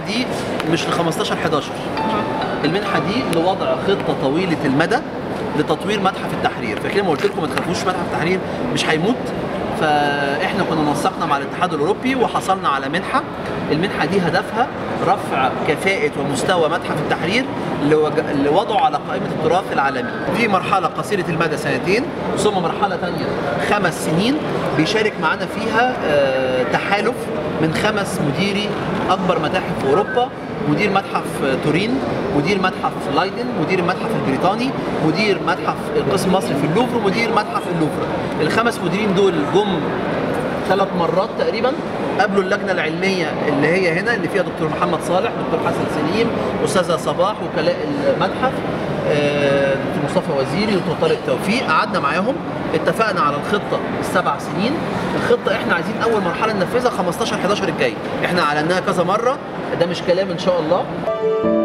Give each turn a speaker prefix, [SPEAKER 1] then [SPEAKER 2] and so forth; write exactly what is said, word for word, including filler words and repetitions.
[SPEAKER 1] دي مش ل خمستاشر حداشر، المنحه دي لوضع خطه طويله المدى لتطوير متحف التحرير. فاكرين ما قلت لكم ما تخافوش متحف التحرير مش هيموت. فاحنا كنا نسقنا مع الاتحاد الاوروبي وحصلنا على منحه. المنحه دي هدفها رفع كفاءه ومستوى متحف التحرير لوضعه على قائمه التراث العالمي. في مرحله قصيره المدى سنتين، ثم مرحله ثانيه خمس سنين بيشارك معانا فيها تحالف من خمس مديري اكبر متاحف في اوروبا: مدير متحف تورين، مدير متحف لايدن، مدير المتحف البريطاني، مدير متحف القسم المصري في اللوفر، ومدير متحف اللوفر. الخمس مديرين دول جم ثلاث مرات تقريبا، قابلوا اللجنه العلميه اللي هي هنا اللي فيها دكتور محمد صالح، دكتور حسن سليم، استاذه صباح، وكلاء المتحف، دكتور مصطفى وزيري، دكتور طارق توفيق. قعدنا معاهم، اتفقنا على الخطه السبع سنين. الخطه احنا عايزين اول مرحله ننفذها خمستاشر حداشر الجاي، احنا اعلناها كذا مره، ده مش كلام ان شاء الله.